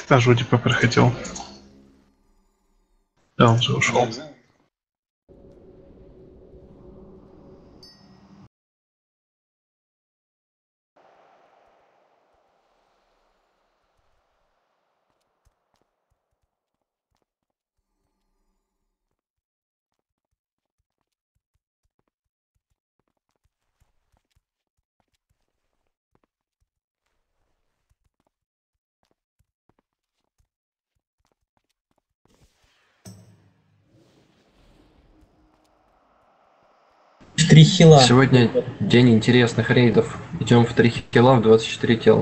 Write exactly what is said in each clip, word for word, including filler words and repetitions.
Тоже у тебя проходил. Да, он же ушел. В три хила. Сегодня день интересных рейдов. Идем в три хила в двадцать четыре тела.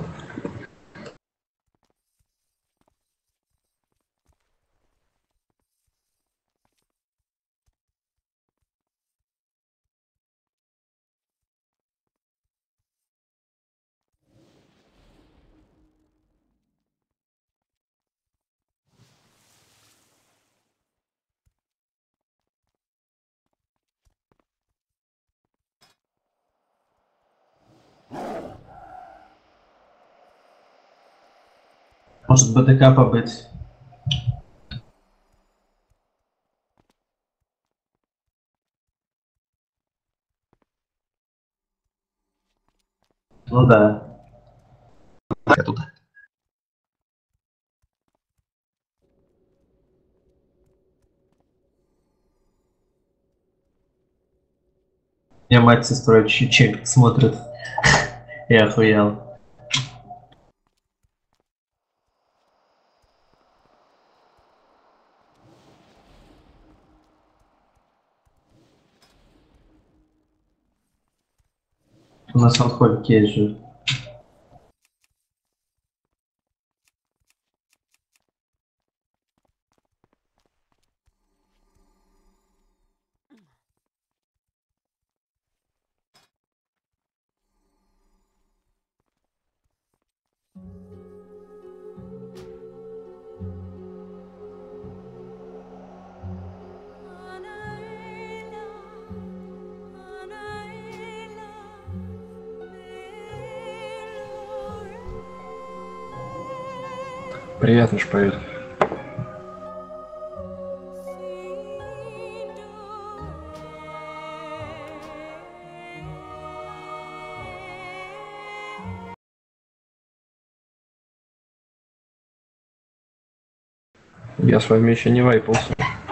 Может БДК побыть. Ну да. Так, я тут. Я мать с сестрой чуть-чуть смотрит. Я охуел. У нас алкоголь есть же. Привет, наш поэт. Я с вами еще не вайпался.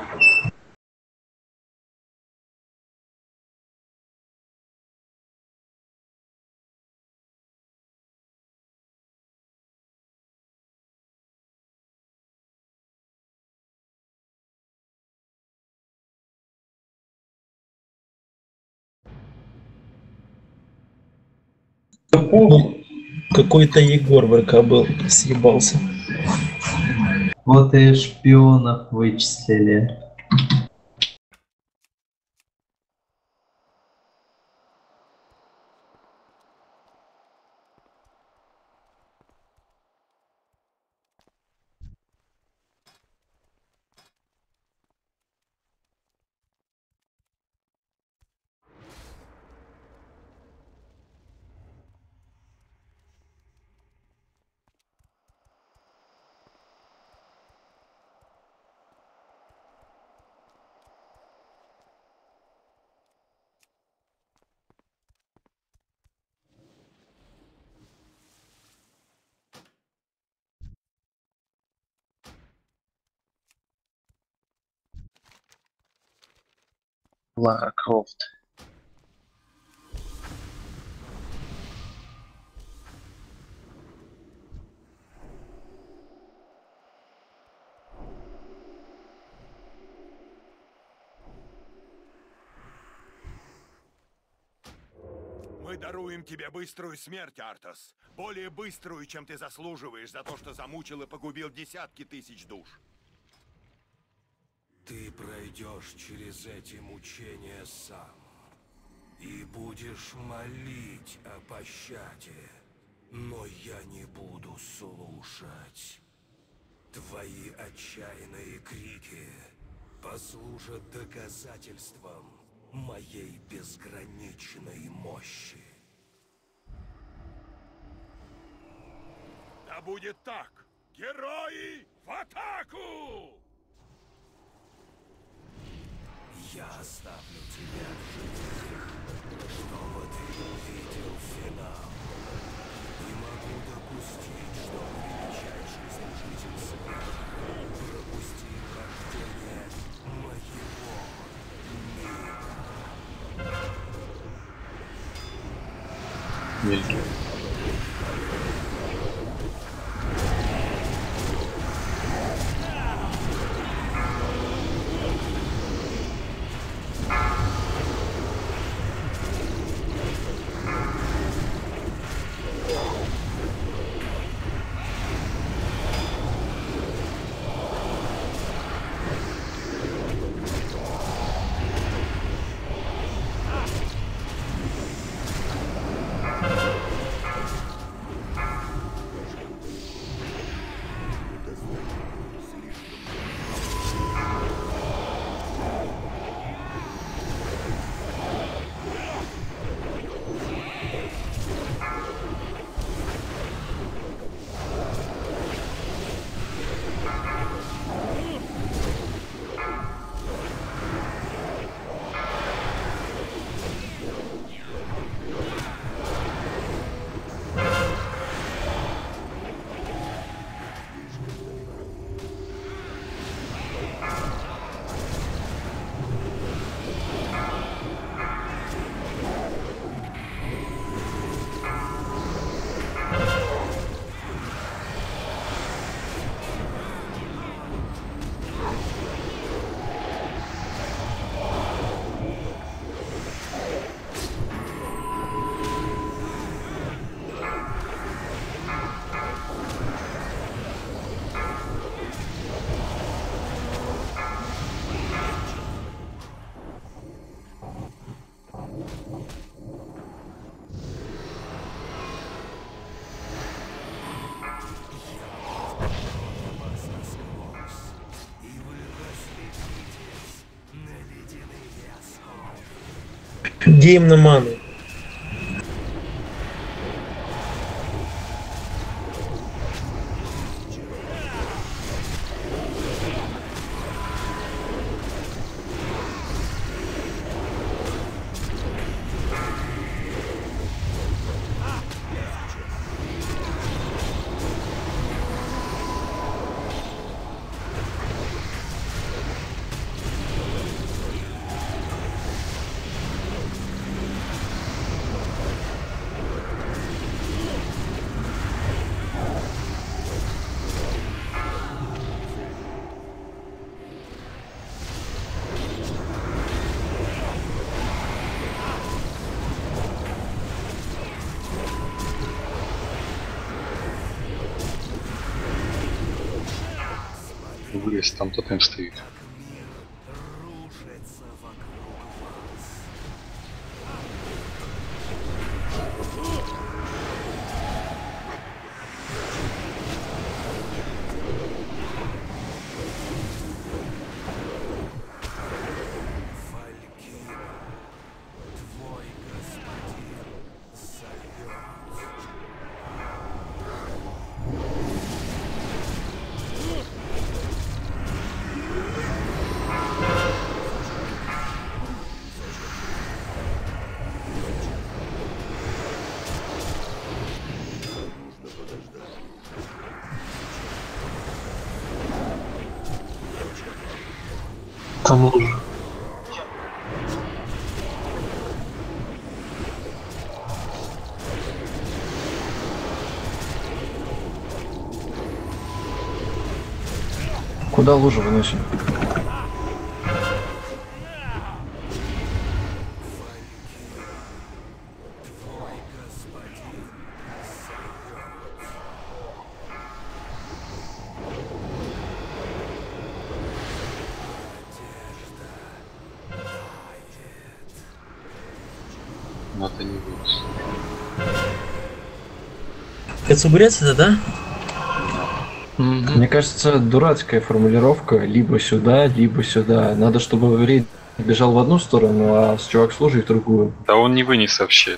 Ну, какой-то Егор в РК был, съебался. Вот и шпионов вычислили. Лара Крофт. Мы даруем тебе быструю смерть, Артас. Более быструю, чем ты заслуживаешь за то, что замучил и погубил десятки тысяч душ. Ты пройдешь через эти мучения сам и будешь молить о пощаде, но я не буду слушать. Твои отчаянные крики послужат доказательством моей безграничной мощи. Да будет так! Герои в атаку! Я оставлю тебя в живых, чтобы ты увидел финал. Не могу допустить, что величайший служитель света пропустил рождение моего мира. Мельки. Гейм на ману. Вылез, там тотем стоит. Рушится вокруг вас. Валькира, твой господин зовет. Там лужа. Куда лужу выносим? Твой господин зовет. Но это не вылез. Кацубурец это, да? Мне кажется, дурацкая формулировка. Либо сюда, либо сюда. Надо, чтобы рейд бежал в одну сторону, а с чувак служит в другую. Да он не вынес вообще.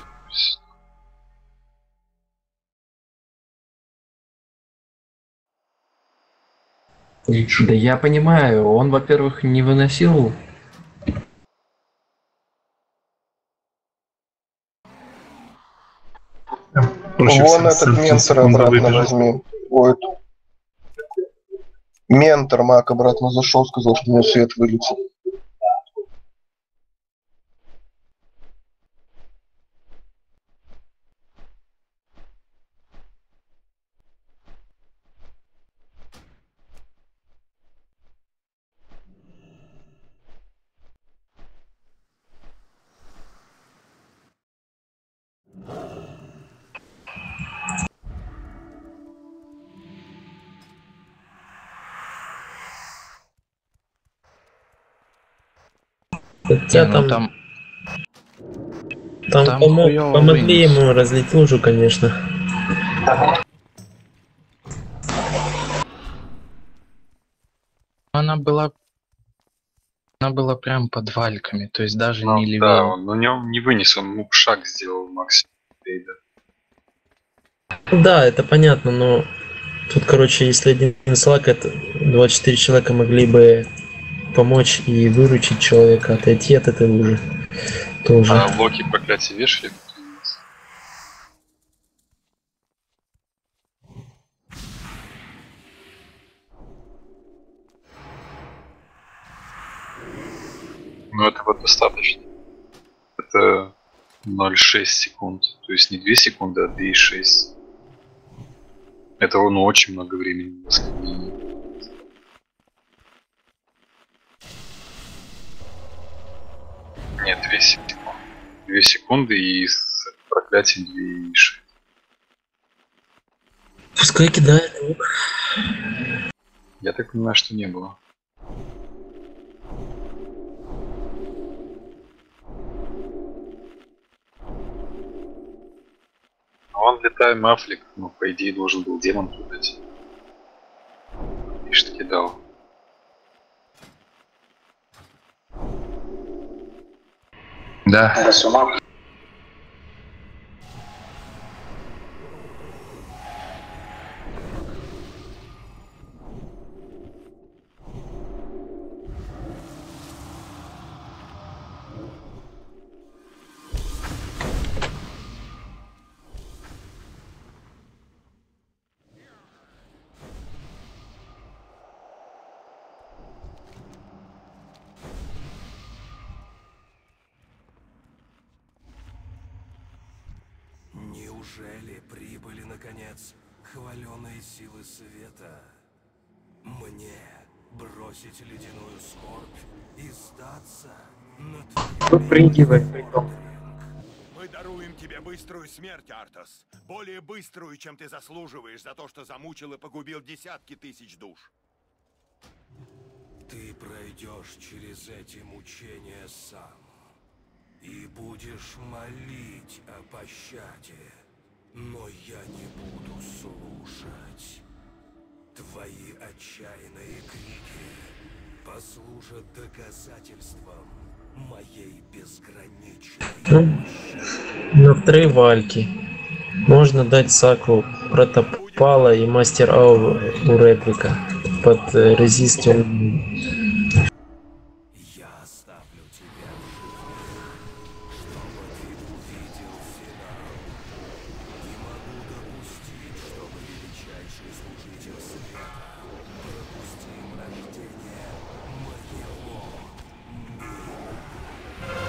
Да я понимаю, он, во-первых, не выносил. Вон этот ментор обратно возьми. Ой, ментор маг обратно зашел, сказал, что у него свет вылетел. Хотя Не, там, ну там, там, там помо- хуёво помогли вынес. ему разлить лужу, конечно. Она была, она была прям под вальками, то есть даже Ну не да, левее. он, ну, не, он не вынес, он мук шаг сделал максимум. Рейда. Да, это понятно, но тут, короче, если один слаг, это двадцать четыре человека могли бы помочь и выручить человека, отойти от этой лужи тоже. А Локи проклятие вешали? Ну этого достаточно. Это ноль целых шесть секунд. То есть не две секунды, а две целых шесть. Это ну, очень много времени на восстановление. Нет, две секунды. две секунды и с проклятием две целых шесть. Пускай кидает лук. Я так понимаю, что не было. Он летает Мафлик, ну, по идее, должен был демон выдать. И что кидал. Да. Неужели прибыли, наконец, хваленые силы света? Мне бросить ледяную скорбь и сдаться на твою... Мы даруем тебе быструю смерть, Артас. Более быструю, чем ты заслуживаешь за то, что замучил и погубил десятки тысяч душ. Ты пройдешь через эти мучения сам. И будешь молить о пощаде. Но я не буду слушать. Твои отчаянные крики послужат доказательством моей безграничной Ну, на вторые вальки. Можно дать Саку Протопала и Мастер Ау у Реплика под э, резистиум. Я оставлю тебя в живых, чтобы ты увидел финал. Не могу допустить, чтобы величайший служитель света пропустил рождение моего мира.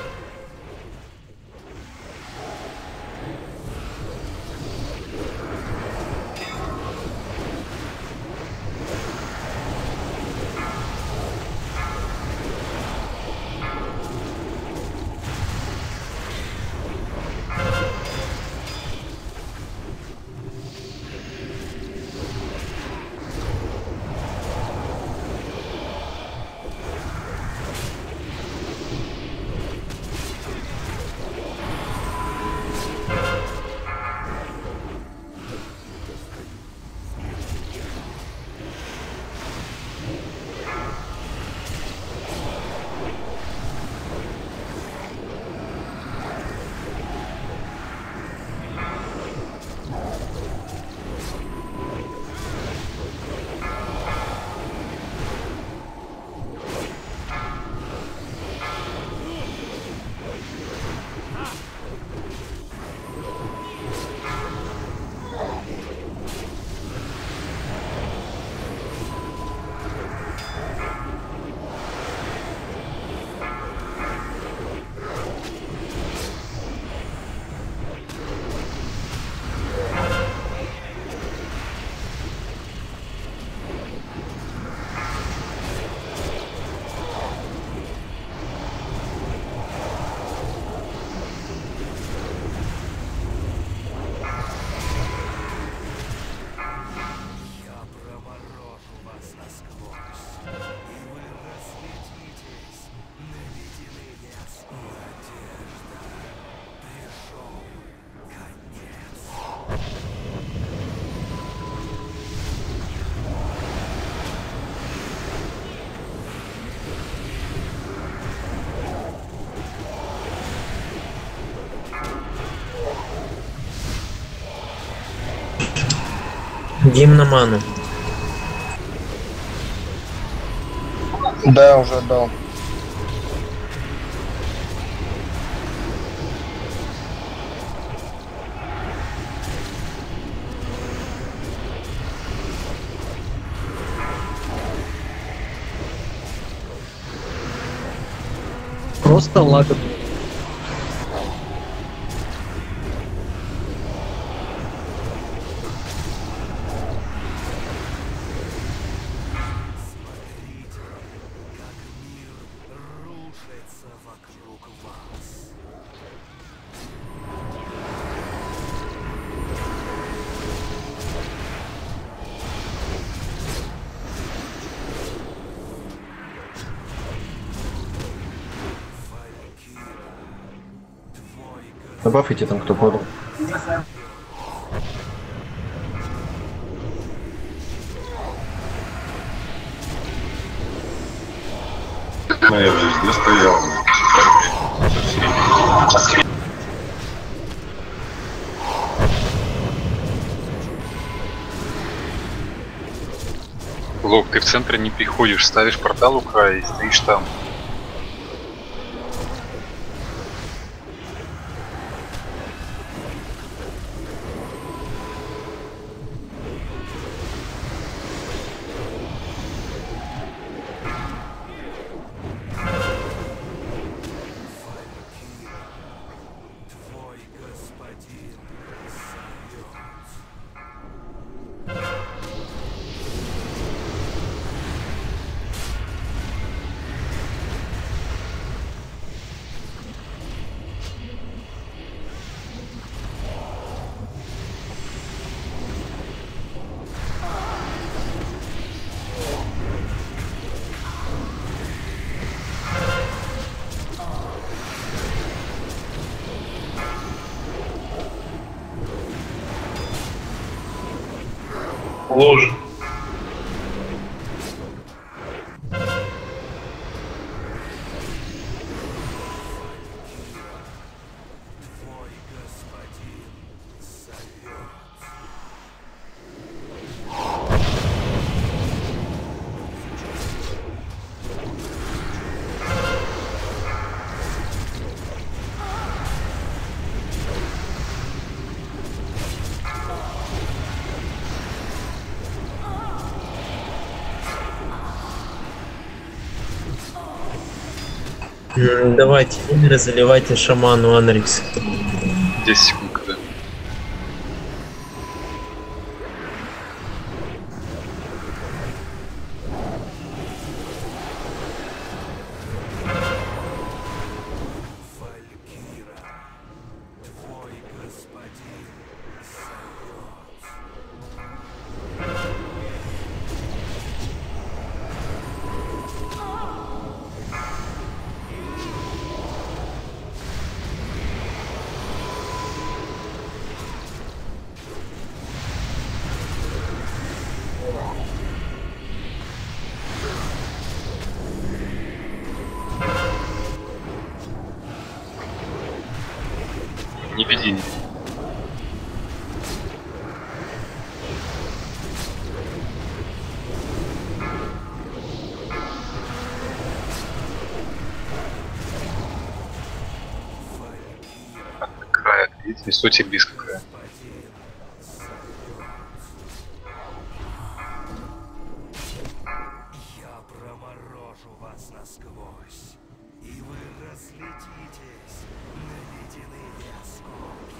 Гейм на ману. Да, уже дал. Просто лагает. Добавьте там, кто подал. Ну, я же здесь стоял. Лок, ты в центр не приходишь, ставишь портал у края и стоишь там. Лужа. Давайте, умеры заливайте шаману Анрикс. десять секунд, когда. Не веди, не веди. От края, видите, не стойте близко к краю. Я проморожу вас насквозь, и вы разлетитесь на ледяные осколки.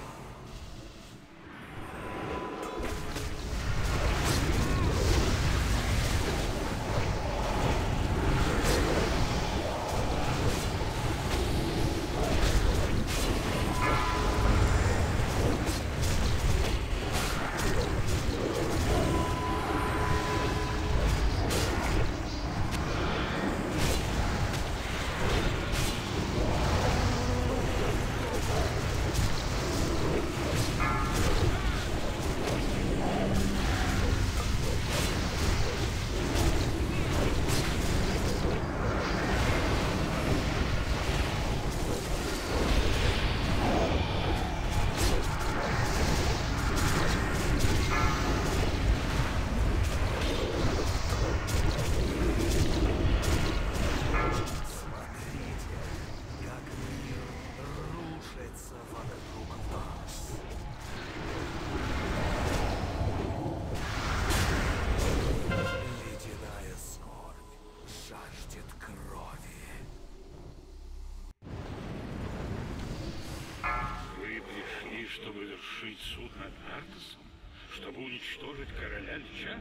пришли, чтобы вершить суд над Артасом? Чтобы уничтожить короля Лича?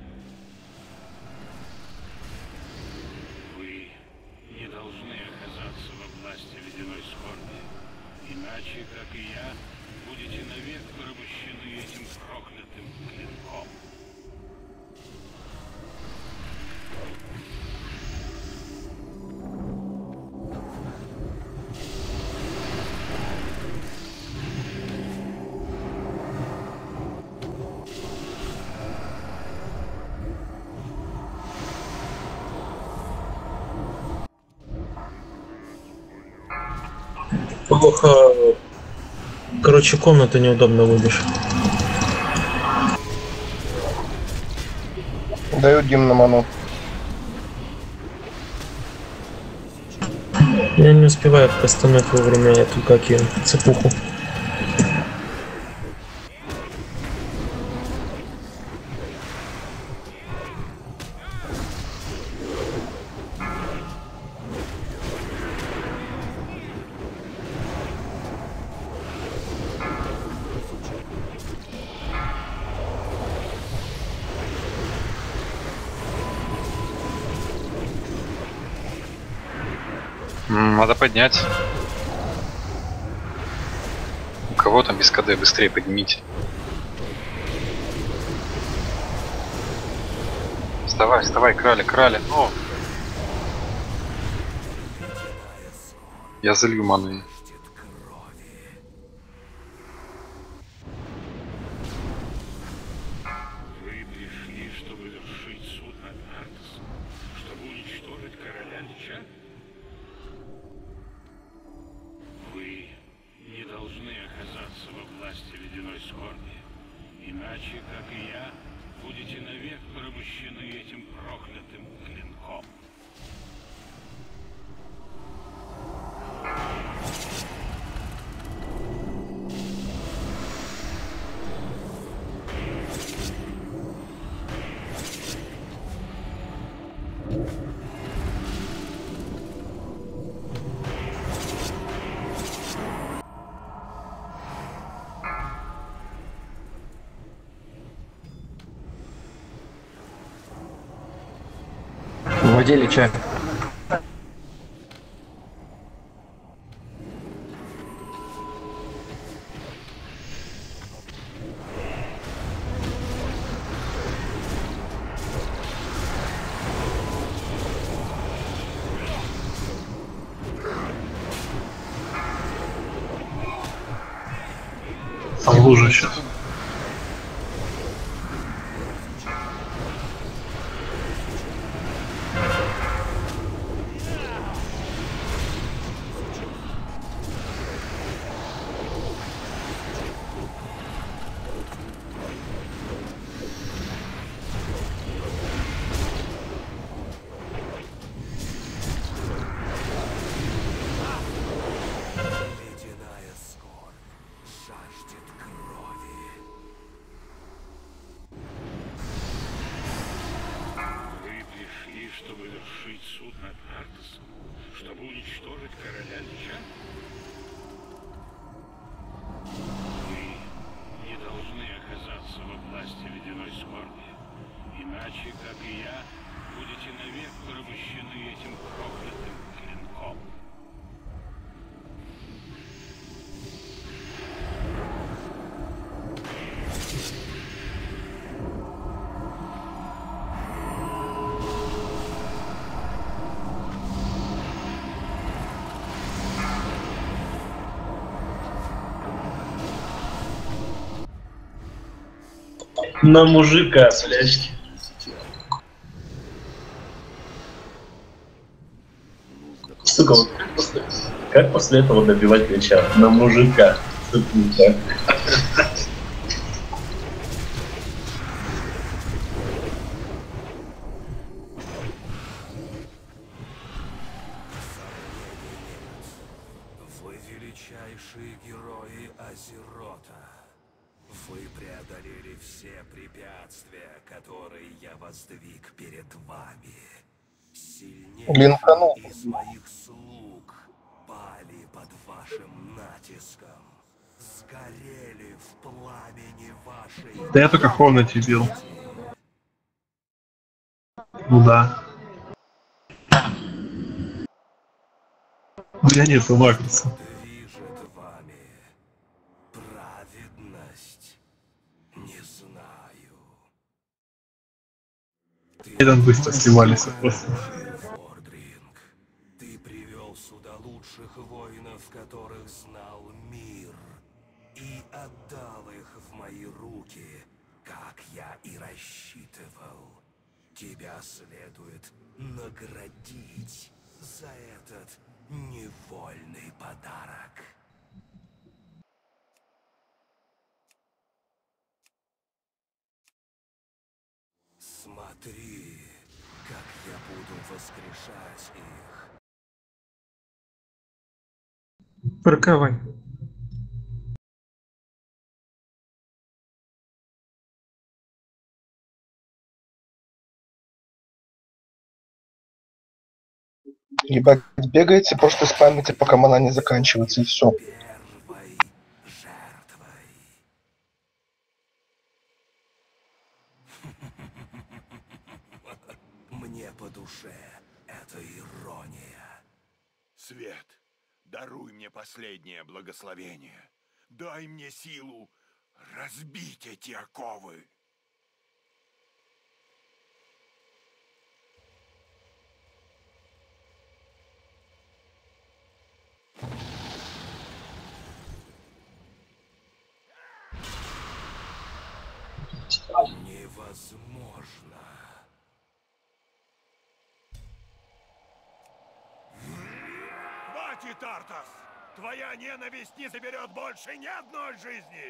Вы не должны оказаться во власти ледяной скорби. Иначе, как и я, будете навек порабощены этим проклятым клинком. Плохо. Короче, комнату неудобно выбежь. Даю Дим на ману. Я не успеваю кастануть вовремя эту, как ее, цепуху. Надо поднять. У кого там без КД? Быстрее поднимите. Вставай, вставай, крали, крали. Ну. Я залью маны. Вы пришли, чтобы вершить суд над Артасом? Чтобы уничтожить короля Лича? Вы не должны оказаться во власти ледяной скорби. Иначе, как и я, будете навек порабощены этим проклятым клинком. В воде Лича. А в луже сейчас. Чтобы вершить суд над Артасом? Чтобы уничтожить короля Лича? Вы не должны оказаться во власти ледяной скорби. Иначе, как и я, будете навек порабощены этим проклятым клинком. На мужика, блядь. Сука, вот как после, как после этого добивать Лича? На мужика. Сука. Вы величайшие герои Азерота. Вы преодолели все препятствия, которые я воздвиг перед вами. Сильнейшие из моих слуг пали под вашим натиском. сгорели в пламени вашей... Да я только Хорнете бил. Ну да. У меня нету Магнуса. Движет вами праведность. Не знаю. И там быстро сливались просто. Фордринг, ты привел сюда лучших воинов, которых знал мир, и отдал их в мои руки, как я и рассчитывал. Тебя следует наградить за этот невольный подарок. Смотри, как я буду воскрешать их. Парковай. Ебать, бегаете, просто спамите, пока мана не заканчивается, и все. Мне по душе эта ирония. Свет, даруй мне последнее благословение. Дай мне силу разбить эти оковы. Невозможно. Хватит, Артас! Твоя ненависть не заберет больше ни одной жизни!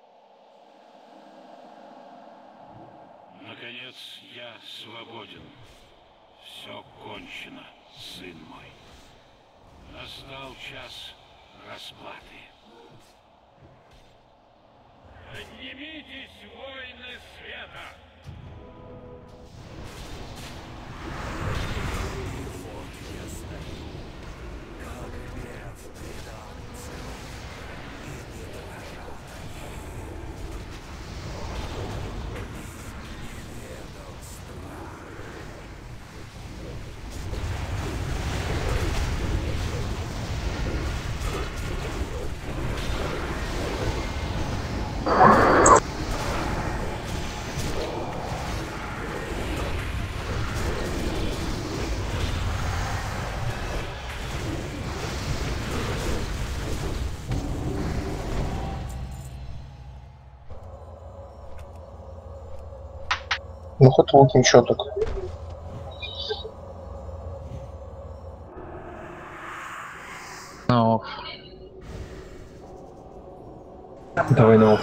Наконец я свободен. Все кончено, сын мой. Настал час расплаты. Поднимитесь, воины света! Ну хоть вот ничего так. На офф. Давай на офф.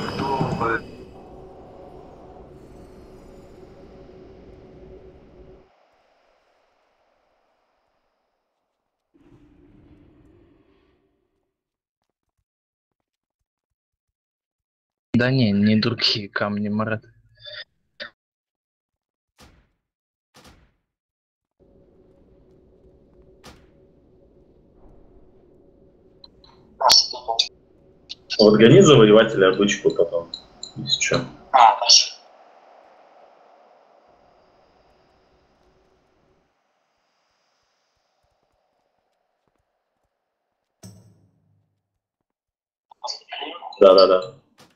Да не, не другие камни, Марат. Вот гони завоевателя обычку потом. Если что. А, хорошо. Да-да-да.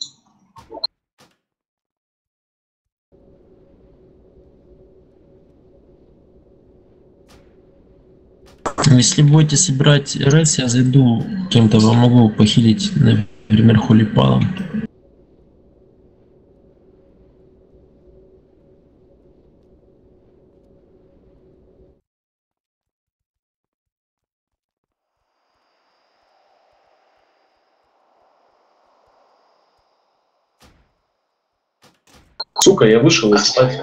Если будете собирать рейс, я зайду кем-то, вам могу похилить, например, хулипалом. Сука, я вышел из спать.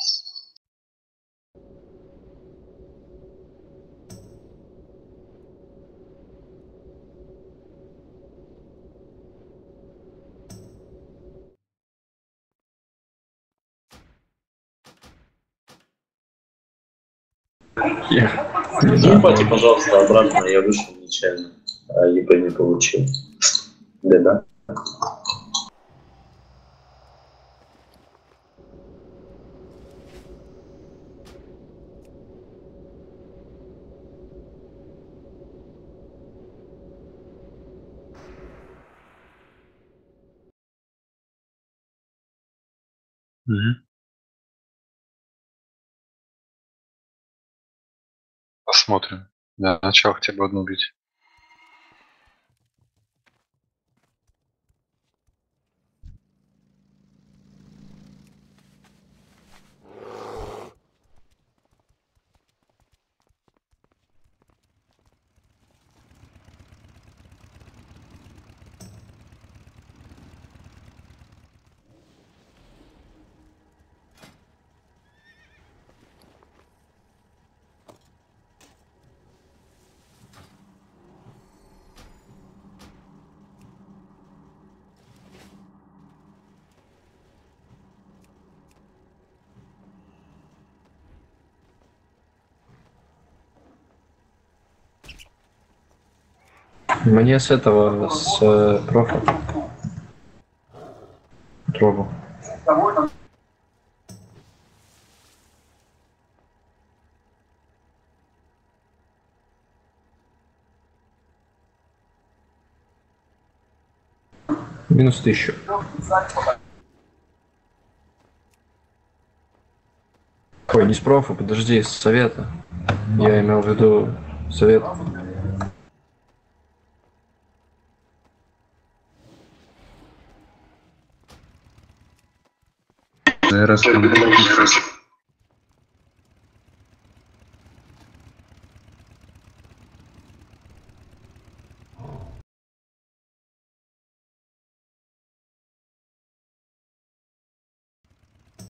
Ебайте, пожалуйста, обратно, я вышел нечаянно, а ЕП не получил. Да-да. Мгм. Посмотрим. Да, начал хотя бы одну бить. Мне с этого, с э, профа. Дробу. Минус тысячу. Ой, не с профа, подожди, с совета. Я имел в виду совет. Зараз там